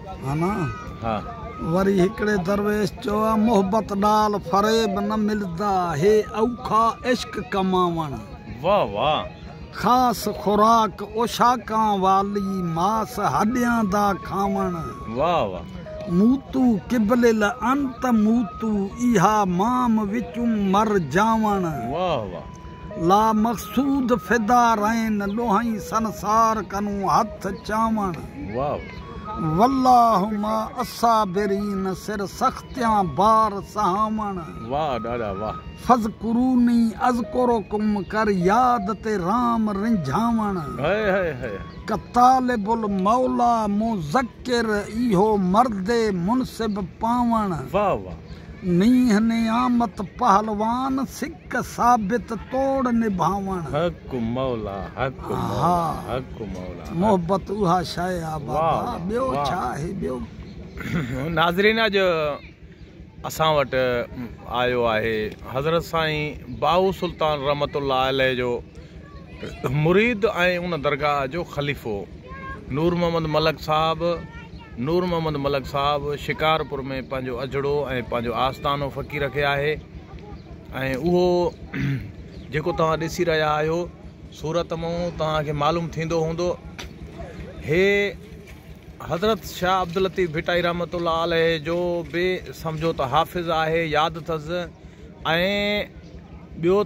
है ना। हाँ वरी हिकड़े दरवेश चो मोहब्बत नाल फरेब न मिलदा हे औखा इश्क कमावण। वाह वाह। खास खुराक ओशाका वाली मास हड्डियां दा खावण। वाह वाह। मूतू किबलिल अंत मूतू इहा माम विचू मर जावण। वाह वाह। ला मकसूद फिदा रैन लोहाई संसार कनू हथ चावण। वाह। वल्लाहुमा असाबिरीन सिर सख्तियां बार सहावण। वाह ॾाढा वाह। फज़कुरूनी अज़कुरुकुम कर याद ते राम रिंझावण। हाय हाय हाय। कतालिबुल मौला मुज़क्किर इहो मर्दे मुनसिब पावण। वाह वाह। नीह नियामत पहलवान सिक साबित तोड़ निभावण। हक मौला हक मौला हक मौला। मोहब्बत उहा शइ आहे बाबा, ॿियो छा आहे ॿियो। नाज़रीन अॼु असां वटि आयो आहे हज़रत साईं बाहू सुल्तान रहमतुल्लाह अलैह जो मुरीद ऐं उन दरगाह जो ख़लीफ़ो नूर मोहम्मद मलक साहब। नूर मोहम्मद मलक साहब शिकारपुर में पंहिंजो अजड़ो ऐं पंहिंजो आस्थानो फ़क़ीर खे आहे ऐं उहो जेको तव्हां ॾिसी रहिया आहियो सूरत मां तव्हांखे मालूम थींदो हूंदो हे हज़रत शाह अब्दुल लतीफ़ भिटाई रहमतुल्लाह अलैह जो बि सम्झो त हाफ़िज़ आहे, यादि अथसि। ऐं ॿियो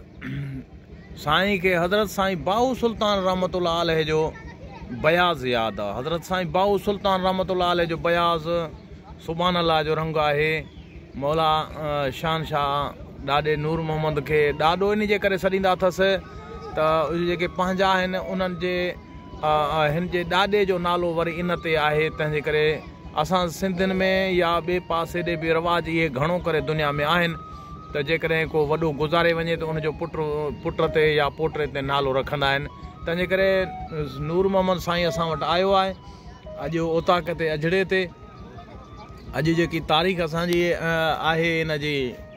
त साईं खे हज़रत साईं बाहू सुल्तान रहमतुल्लाह अलैह जो बयाज़ यादि आहे। हज़रत साईं बाहू सुल्तान रहमतुल्लाह अलैह जो बयाज़ सुभान अल्लाह जो रंग आहे। मौला शहनशाह ॾाॾे नूर मोहम्मद खे ॾाढो इन जे करे सॾींदा अथसि त जेके पंहिंजा आहिनि उन्हनि जे हिन जे ॾाॾे जो नालो वरी इन ते आहे। तंहिंजे करे असां सिंधियुनि में या ॿिए पासे ॾे बि रवाज इहे घणो करे दुनिया में आहिनि त जेकॾहिं को वॾो गुज़ारे वञे त उनजो पुट ते या पोटे ते नालो रखंदा आहिनि। तंहिंजे करे नूर मोहम्मद साईं असां वटि आयो आहे अॼु ओताक ते अजड़े ते। अॼु जेकी तारीख़ असांजी आहे इन जी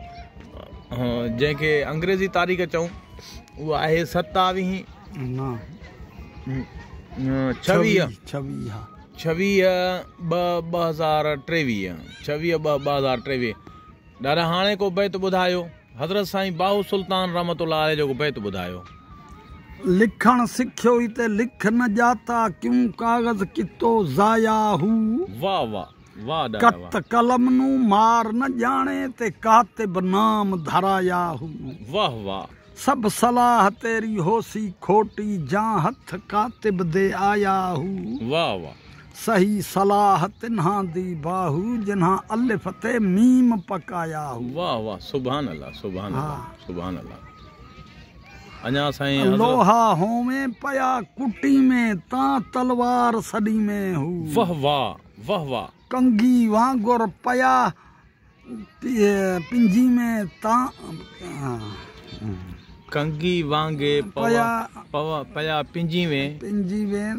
जंहिंखे अंग्रेज़ी तारीख़ चऊं उहा आहे 26/2/2023। 26/2/2023। ॾाढा हाणे को बैत ॿुधायो हज़रत साईं बाहू सुल्तान रहमतुल्लाह अलैह जो बैत ॿुधायो। लिखण सिखियो ही ते लिख न जाता क्यों कागज़ कितो ज़ाया हू। वाह वाह वाह। कत कलम नू मार न जाने ते कातिब नाम धराया हू। वाह वाह। सब सलाह तेरी होसी खोटी जा हथ कातिब दे आया हूँ। वाह वाह। सही सलाह तिन्हा दी बाहू जिन्हा अलिफ ते मीम पकाया हूँ। वाह वाह। सुभान अल्लाह सुभान अल्लाह सुभान अल्लाह। अञा साईं लोहा होवे पया कुटी में ता तलवार सड़ी में हूँ। वाह वाह वाह वाह। कंगी वांगुर पया पिंजी में ता कंगी वांगे पया पिंजी में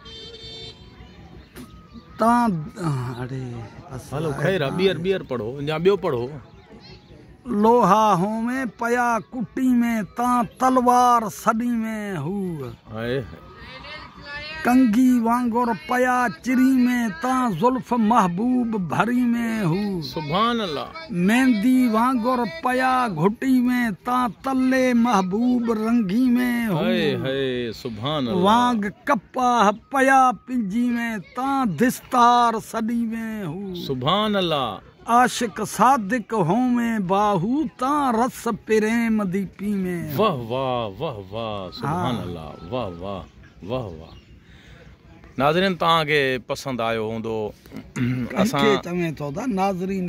ता। अरे हलो खैर बियर पढ़ो या ॿियो पढ़ो। लोहा होवे पया कुटी में ता तलवार सड़ी में हू। कंगी वांगुर पया चिरी में ता जुल्फ महबूब भरी में हू। सुभान अल्लाह। मेहंदी वांगुर पया घुटी में ता तल्ले महबूब रंगी में हू। सुभान अल्लाह। वांग कपाह पया पिंजी में ता दिस्तार सड़ी में हू। सुभान अल्लाह। आशिक सादिक होवे बाहू ता रस प्रेम दी पी में। वाह वाह वाह वाह। सुभान अल्लाह। वाह वाह वाह वाह। नाज़रीन तव्हांखे पसंदि आयो हूंदो। असां चवें थो त नाज़रीन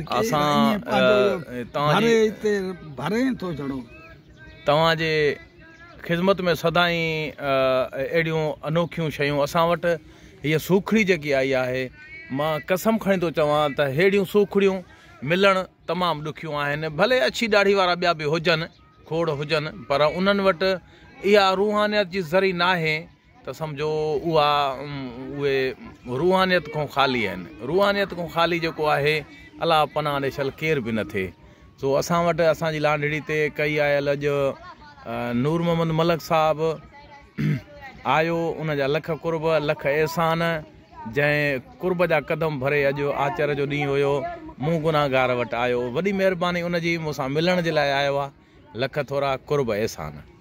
तव्हांजे ख़िदमत में सदाई अहिड़ियूं अनोखियूं शयूं असां वटि हीअ सूखड़ी जेकी आई आहे मां कसम खणी थो चवां त अहिड़ियूं सूखड़ियूं मिलणु तमामु ॾुखियूं आहिनि। भले अछी ॾाढ़ी वारा ॿिया बि हुजनि खोड़ हुजनि पर उन्हनि वटि इहा रूहानियत जी ज़री नाहे त सम्झो उहे रूहानियत खां ख़ाली आहिनि। रूहानियत खां ख़ाली जेको आहे अलाह पनाह ॾिशल केर बि न थिए। सो असां वटि असांजी लांडड़ी ते कई आयल अॼु नूर मोहम्मद मलक साहब आयो। उनजा लख कुर्ब लख एहसान जंहिं कुर्ब जा कदम भरे अॼु आचर जो ॾींहुं हुयो, मूं गुनाहगार वटि आयो, वॾी महिरबानी उनजी मूंसां मिलण जे लाइ आयो आहे। लख थोरा कुर्ब एहसान।